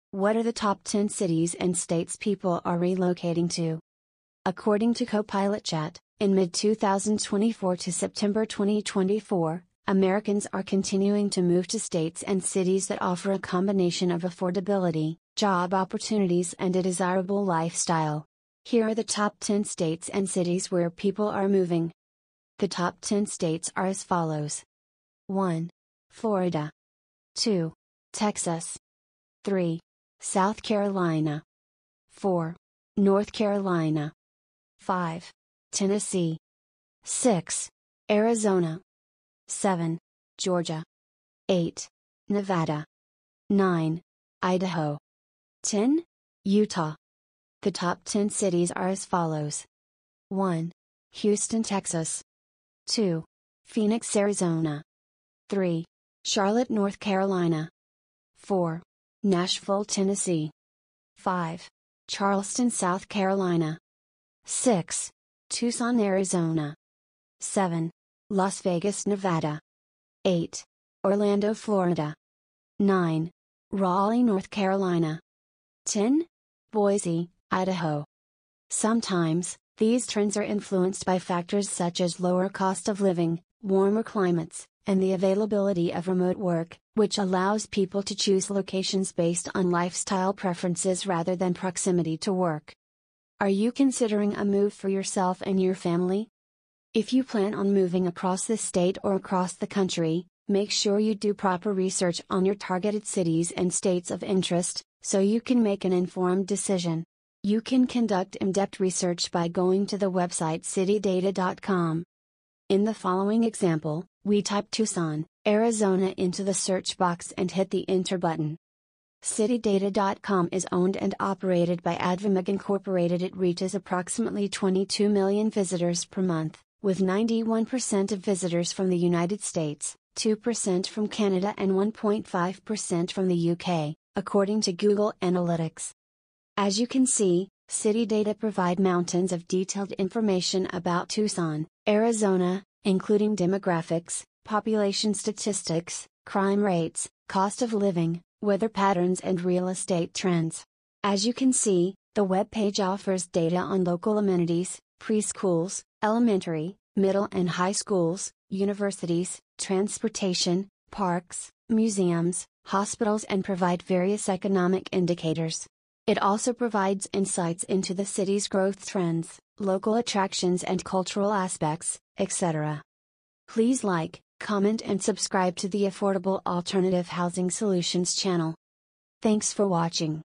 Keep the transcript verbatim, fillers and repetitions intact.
What are the top ten cities and states people are relocating to? According to Copilot Chat, in mid twenty twenty-four to September twenty twenty-four, Americans are continuing to move to states and cities that offer a combination of affordability, job opportunities, and a desirable lifestyle. Here are the top ten states and cities where people are moving. The top ten states are as follows: one. Florida. two. Texas. three. South Carolina. four. North Carolina. five. Tennessee. six. Arizona. seven. Georgia. eight. Nevada. nine. Idaho. ten. Utah. The top ten cities are as follows: one. Houston, Texas. two. Phoenix, Arizona. three. Charlotte, North Carolina. four. Nashville, Tennessee. five. Charleston, South Carolina. six. Tucson, Arizona. seven. Las Vegas, Nevada. eight. Orlando, Florida. nine. Raleigh, North Carolina. ten. Boise, Idaho. Sometimes, these trends are influenced by factors such as lower cost of living, warmer climates, and the availability of remote work, which allows people to choose locations based on lifestyle preferences rather than proximity to work. Are you considering a move for yourself and your family? If you plan on moving across the state or across the country, make sure you do proper research on your targeted cities and states of interest, so you can make an informed decision. You can conduct in-depth research by going to the website city data dot com. In the following example, we type Tucson, Arizona into the search box and hit the enter button. city data dot com is owned and operated by Advamag Incorporated. It reaches approximately twenty-two million visitors per month, with ninety-one percent of visitors from the United States, two percent from Canada and one point five percent from the U K, according to Google Analytics. As you can see, City Data provide mountains of detailed information about Tucson, Arizona, including demographics, population statistics, crime rates, cost of living, weather patterns, and real estate trends. As you can see, the web page offers data on local amenities, preschools, elementary, middle and high schools, universities, transportation, parks, museums, hospitals, and provide various economic indicators. It also provides insights into the city's growth trends, local attractions and cultural aspects, et cetera. Please like, comment, and subscribe to the Affordable Alternative Housing Solutions channel. Thanks for watching.